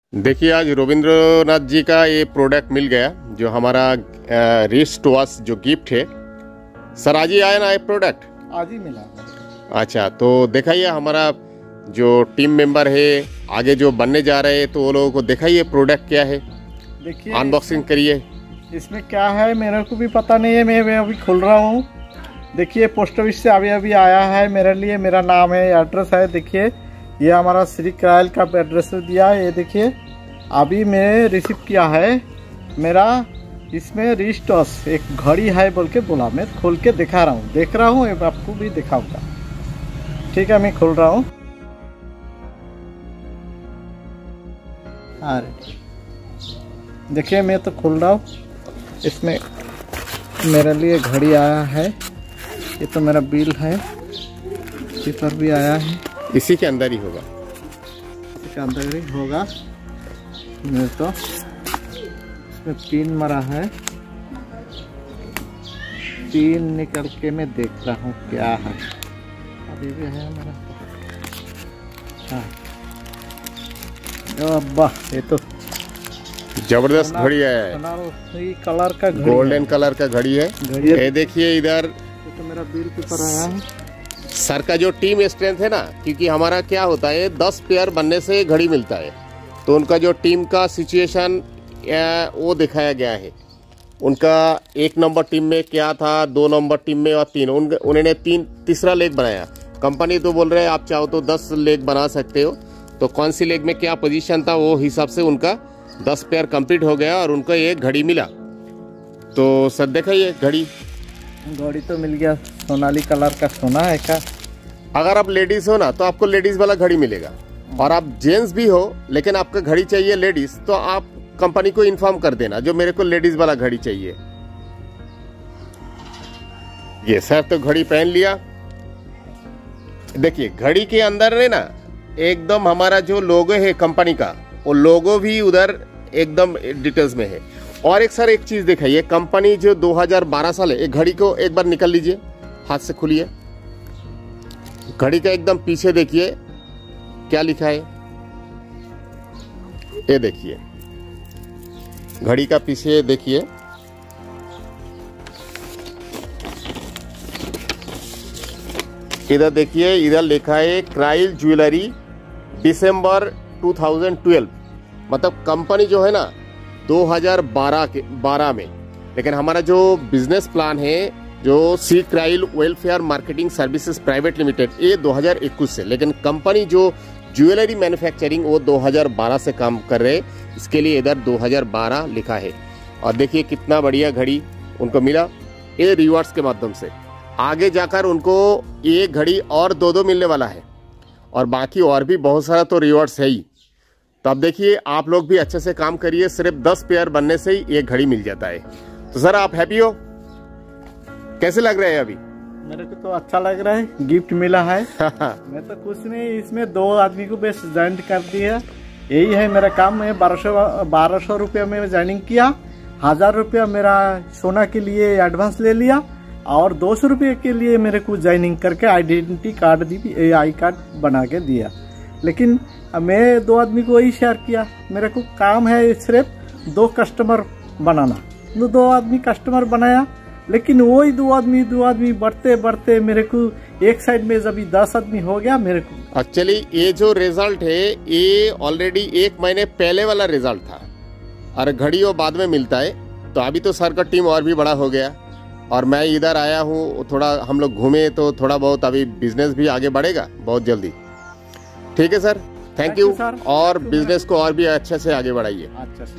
देखिए आज रविंद्रनाथ जी का ये प्रोडक्ट मिल गया जो हमारा रिस्ट वॉश जो गिफ्ट है। सर आज ही आया ना ये प्रोडक्ट? आज ही मिला। अच्छा, तो दिखाइए हमारा जो टीम मेंबर है आगे जो बनने जा रहे हैं, तो वो लोगों को दिखाइए प्रोडक्ट क्या है, देखिए अनबॉक्सिंग करिए। इसमें क्या है मेरे को भी पता नहीं है, मैं अभी खोल रहा हूँ। देखिए पोस्ट ऑफिस से अभी अभी आया है मेरे लिए, मेरा नाम है, एड्रेस है। देखिए ये हमारा श्री क्रायल का एड्रेस दिया है। ये देखिए अभी मैं रिसीव किया है मेरा, इसमें रिस्टॉस एक घड़ी है बोल के बोला। मैं खोल के दिखा रहा हूँ, देख रहा हूँ, आपको भी दिखाऊंगा। ठीक है, मैं खोल रहा हूँ। अरे देखिए मैं तो खोल रहा हूँ। इसमें मेरे लिए घड़ी आया है, ये तो मेरा बिल है, पेपर भी आया है। इसी के अंदर ही होगा, इसी के अंदर ही होगा। मेरे तो इसमें पिन मरा है, पिन निकल के मैं देख रहा हूँ क्या है। अभी भी है मेरा। हाँ अब्बा, ये तो जबरदस्त घड़ी है, कलर का गोल्डन कलर का घड़ी है। ये देखिए इधर तो मेरा बिल पेपर आया है। सर का जो टीम स्ट्रेंथ है ना, क्योंकि हमारा क्या होता है 10 पेयर बनने से घड़ी मिलता है, तो उनका जो टीम का सिचुएशन वो दिखाया गया है। उनका 1 नंबर टीम में क्या था, 2 नंबर टीम में और 3, उन्होंने तीसरा लेग बनाया। कंपनी तो बोल रहे हैं आप चाहो तो 10 लेग बना सकते हो, तो कौन सी लेग में क्या पोजीशन था वो हिसाब से उनका 10 पेयर कंप्लीट हो गया और उनको एक घड़ी मिला। तो सर देखा ये घड़ी तो मिल गया, सोनाली कलर का सोना है क्या। अगर आप लेडीज हो ना तो आपको लेडीज वाला घड़ी मिलेगा, और आप जेंट्स भी हो लेकिन आपका घड़ी चाहिए लेडीज, तो आप कंपनी को इन्फॉर्म कर देना जो मेरे को लेडीज वाला घड़ी चाहिए। ये सर तो घड़ी पहन लिया। देखिए घड़ी के अंदर है ना एकदम हमारा जो लोगो है कंपनी का, वो लोगो भी उधर एकदम डिटेल्स में है। और एक सर एक चीज दिखाइए, कंपनी जो 2012 साल है, एक घड़ी को एक बार निकल लीजिए, हाथ से खोलिए। घड़ी का एकदम पीछे देखिए क्या लिखा है, ये देखिए घड़ी का पीछे देखिए। इधर देखिए, इधर लिखा है क्राइल ज्वेलरी दिसंबर 2012। मतलब कंपनी जो है ना 2012 में, लेकिन हमारा जो बिजनेस प्लान है जो Shri Krail welfare marketing services private limited, ये 2021 से, लेकिन कंपनी जो ज्वेलरी मैन्युफैक्चरिंग वो 2012 से काम कर रहे हैं, इसके लिए इधर 2012 लिखा है। और देखिए कितना बढ़िया घड़ी उनको मिला ये रिवॉर्ड्स के माध्यम से। आगे जाकर उनको ये घड़ी और 2 मिलने वाला है, और बाकी और भी बहुत सारा तो रिवॉर्ड्स है ही। तो अब देखिए आप लोग भी अच्छे से काम करिए, सिर्फ 10 पेयर बनने से ही ये घड़ी मिल जाता है। तो सर आप हैप्पी हो? कैसे लग रहे हैं अभी? मेरे को तो अच्छा लग रहा है, गिफ्ट मिला है। मैं तो कुछ नहीं, इसमें 2 आदमी को बेस्ट ज्वाइन कर दिया। यही है मेरा काम। मैं 1200 रुपये में ज्वाइनिंग किया, 1000 रुपया मेरा सोना के लिए एडवांस ले लिया, और 200 रुपये के लिए मेरे को ज्वाइनिंग करके आइडेंटिटी कार्ड दी, आई कार्ड बना के दिया। लेकिन मैं 2 आदमी को वही शेयर किया। मेरे को काम है सिर्फ 2 कस्टमर बनाना, 2 आदमी कस्टमर बनाया। लेकिन वही 2 आदमी बढ़ते बढ़ते मेरे को एक साइड में जब 10 आदमी हो गया मेरे को। एक्चुअली ये जो रिजल्ट है ये ऑलरेडी 1 महीने पहले वाला रिजल्ट था, और घड़ी वो बाद में मिलता है। तो अभी तो सर का टीम और भी बड़ा हो गया, और मैं इधर आया हूँ, थोड़ा हम लोग घूमे तो थोड़ा बहुत अभी बिजनेस भी आगे बढ़ेगा बहुत जल्दी। ठीक है सर, थैंक यू। और बिजनेस को और भी अच्छे से आगे बढ़ाइए।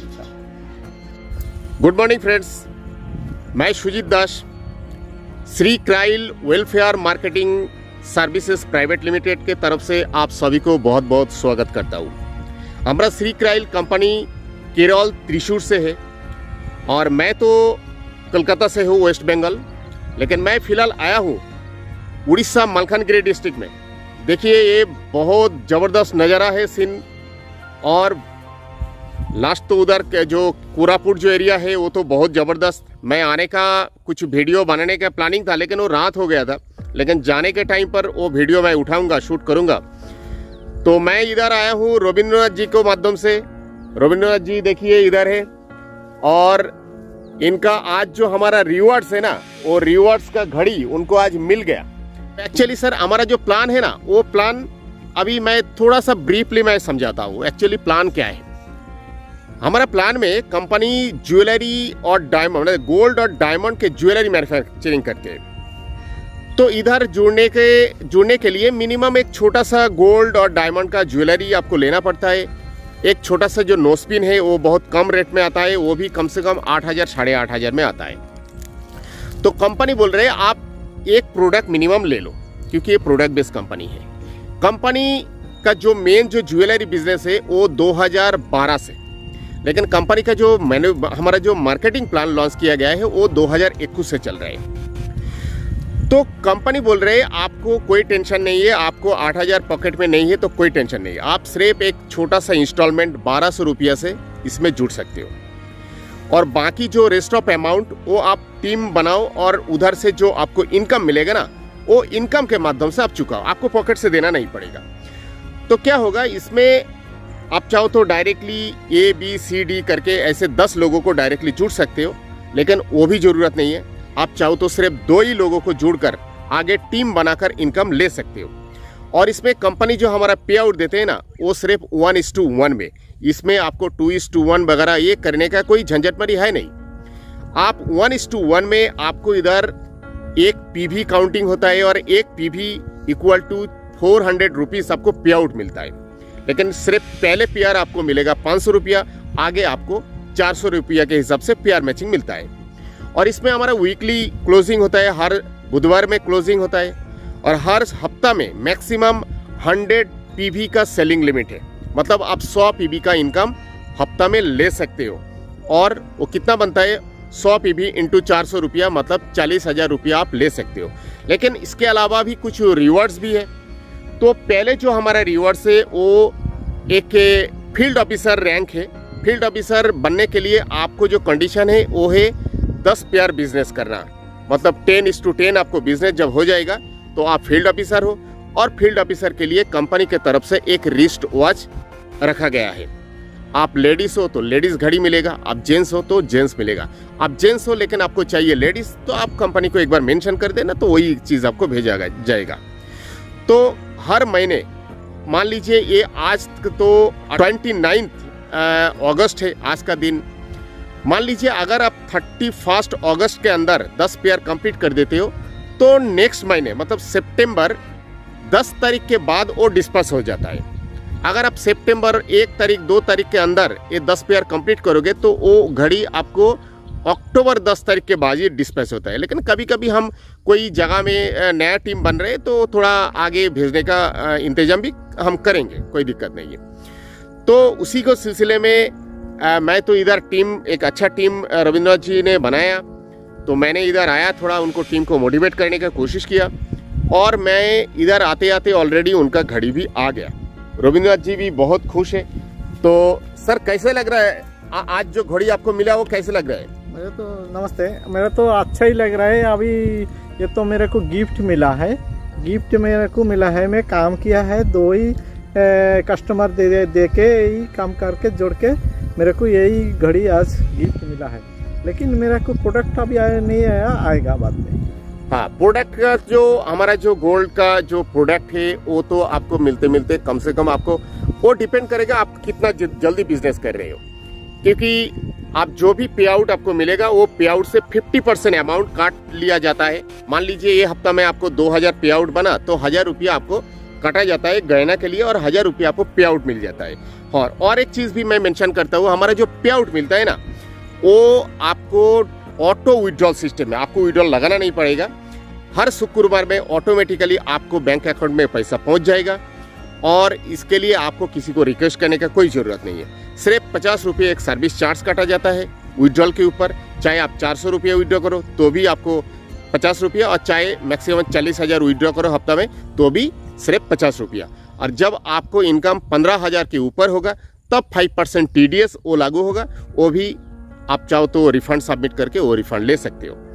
गुड मॉर्निंग फ्रेंड्स, मैं Sujit Das, Shri Krail welfare marketing services private limited के तरफ से आप सभी को बहुत बहुत स्वागत करता हूँ। हमारा श्री क्राइल कंपनी केरल त्रिशूर से है, और मैं तो कलकत्ता से हूँ, वेस्ट बंगाल, लेकिन मैं फिलहाल आया हूँ उड़ीसा मलकानगिरी डिस्ट्रिक्ट में। देखिए ये बहुत ज़बरदस्त नज़ारा है सीन, और लास्ट तो उधर के जो कोरापुट जो एरिया है वो तो बहुत ज़बरदस्त। मैं आने का कुछ वीडियो बनाने का प्लानिंग था, लेकिन वो रात हो गया था, लेकिन जाने के टाइम पर वो वीडियो मैं उठाऊंगा, शूट करूंगा। तो मैं इधर आया हूँ रविंद्रनाथ जी के माध्यम से, रविंद्रनाथ जी देखिए इधर है, और इनका आज जो हमारा रिवॉर्ड्स है ना, वो रिवॉर्ड्स का घड़ी उनको आज मिल गया। एक्चुअली सर हमारा जो प्लान है ना, वो प्लान अभी मैं थोड़ा सा ब्रीफली मैं समझाता हूँ। एक्चुअली प्लान क्या है हमारा। प्लान में कंपनी ज्वेलरी और डायमंड, गोल्ड और डायमंड के ज्वेलरी मैन्युफैक्चरिंग करते हैं। तो इधर जुड़ने के लिए मिनिमम एक छोटा सा गोल्ड और डायमंड का ज्वेलरी आपको लेना पड़ता है। एक छोटा सा जो नोस्पिन है वो बहुत कम रेट में आता है, वो भी कम से कम 8,000 साढ़े 8,000 में आता है। तो कंपनी बोल रहे हैं आप एक प्रोडक्ट मिनिमम ले लो, क्योंकि ये प्रोडक्ट बेस्ड कंपनी है। कंपनी का जो मेन जो ज्वेलरी बिजनेस है वो 2012 से, लेकिन कंपनी का जो हमारा जो मार्केटिंग प्लान लॉन्च किया गया है वो 2021 से चल रहा है। तो कंपनी बोल रहे हैं आपको कोई टेंशन नहीं है, आपको 8,000 पॉकेट में नहीं है तो कोई टेंशन नहीं है, आप सिर्फ एक छोटा सा इंस्टॉलमेंट 1,200 रुपया से इसमें जुड़ सकते हो, और बाकी जो रेस्ट ऑफ अमाउंट वो आप टीम बनाओ और उधर से जो आपको इनकम मिलेगा ना, वो इनकम के माध्यम से आप चुकाओ, आपको पॉकेट से देना नहीं पड़ेगा। तो क्या होगा इसमें, आप चाहो तो डायरेक्टली ABCD करके ऐसे 10 लोगों को डायरेक्टली जुड़ सकते हो, लेकिन वो भी जरूरत नहीं है। आप चाहो तो सिर्फ 2 ही लोगों को जोड़कर आगे टीम बनाकर इनकम ले सकते हो। और इसमें कंपनी जो हमारा पे आउट देते हैं ना, वो सिर्फ 1:1 में, इसमें आपको 2:1 वगैरह ये करने का कोई झंझटमरी है नहीं। आप 1:1 में आपको इधर एक PV काउंटिंग होता है, और एक PV इक्वल टू 400 रुपीज आपको पे आउट मिलता है। लेकिन सिर्फ पहले PR आपको मिलेगा 500 रुपया, आगे आपको 400 रुपया के हिसाब से PR मैचिंग मिलता है। और इसमें हमारा वीकली क्लोजिंग होता है, हर बुधवार में क्लोजिंग होता है, और हर हफ्ता में मैक्सिमम 100 PV का सेलिंग लिमिट है। मतलब आप 100 PV का इनकम हफ्ता में ले सकते हो। और वो कितना बनता है, 100 PV इंटू 400 रुपया, मतलब 40,000 रुपया आप ले सकते हो। लेकिन इसके अलावा भी कुछ रिवॉर्ड्स भी है। तो पहले जो हमारा रिवॉर्ड्स है वो एक फील्ड ऑफिसर रैंक है। फील्ड ऑफिसर बनने के लिए आपको जो कंडीशन है वो है 10 पेयर बिजनेस करना, मतलब 10:10 आपको बिजनेस जब हो जाएगा तो आप फील्ड ऑफिसर हो। और फील्ड ऑफिसर के लिए कंपनी के तरफ से एक रिस्ट वॉच रखा गया है। आप लेडीज हो तो लेडीज घड़ी मिलेगा, आप जेंट्स हो तो जेंट्स मिलेगा। आप जेंट्स हो लेकिन आपको चाहिए लेडीज, तो आप कंपनी को एक बार मेंशन कर देना, तो वही चीज आपको भेजा जाएगा। तो हर महीने मान लीजिए ये आज तो 29 अगस्त है आज का दिन, मान लीजिए अगर आप 31 अगस्त के अंदर 10 पेयर कंप्लीट कर देते हो तो नेक्स्ट महीने मतलब सितंबर 10 तारीख के बाद वो डिस्पर्स हो जाता है। अगर आप सितंबर 1 तारीख 2 तारीख के अंदर ये 10 पेयर कंप्लीट करोगे तो वो घड़ी आपको अक्टूबर 10 तारीख के बाद ये डिस्पैच होता है। लेकिन कभी कभी हम कोई जगह में नया टीम बन रहे हैं तो थोड़ा आगे भेजने का इंतजाम भी हम करेंगे, कोई दिक्कत नहीं है। तो उसी को सिलसिले में मैं तो इधर टीम एक अच्छा टीम रविंद्रनाथ जी ने बनाया, तो मैंने इधर आया, थोड़ा उनको टीम को मोटिवेट करने का कोशिश किया, और मैं इधर आते आते ऑलरेडी उनका घड़ी भी आ गया। रविंद्रनाथ जी भी बहुत खुश है। तो सर कैसे लग रहा है आज जो घड़ी आपको मिला, वो कैसे लग रहा है? मेरे तो नमस्ते, मेरा तो अच्छा ही लग रहा है। अभी ये तो मेरे को गिफ्ट मिला है, गिफ्ट मेरे को मिला है, मैं काम किया है, 2 ही कस्टमर दे के ही काम करके जोड़ के मेरे को यही घड़ी आज गिफ्ट मिला है। लेकिन मेरा को प्रोडक्ट अभी नहीं आया, आएगा बाद में। हाँ, प्रोडक्ट का जो हमारा जो गोल्ड का जो प्रोडक्ट है वो तो आपको मिलते मिलते कम से कम आपको वो डिपेंड करेगा आप कितना जल्दी बिजनेस कर रहे हो, क्योंकि आप जो भी पे आउट आपको मिलेगा वो पे आउट से 50% अमाउंट काट लिया जाता है। मान लीजिए ये हफ्ता में आपको 2000 पे आउट बना तो 1000 रुपया आपको काटा जाता है गहना के लिए, और 1000 रुपया आपको पे आउट मिल जाता है। और एक चीज भी मैं मेंशन करता हूँ, हमारा जो पे आउट मिलता है ना वो आपको ऑटो विड्रॉल सिस्टम है, आपको विड्रॉल लगाना नहीं पड़ेगा। हर शुक्रवार में ऑटोमेटिकली आपको बैंक अकाउंट में पैसा पहुंच जाएगा, और इसके लिए आपको किसी को रिक्वेस्ट करने का कोई जरूरत नहीं है। सिर्फ 50 रुपये एक सर्विस चार्ज काटा जाता है विड्रॉल के ऊपर। चाहे आप 400 रुपये विड्रॉ करो तो भी आपको 50 रुपया, और चाहे मैक्सिमम 40,000 विड्रॉ करो हफ्ता में तो भी सिर्फ 50 रुपया। और जब आपको इनकम 15,000 के ऊपर होगा तब 5% TDS वो लागू होगा, वो भी आप चाहो तो रिफंड सबमिट करके वो रिफंड ले सकते हो।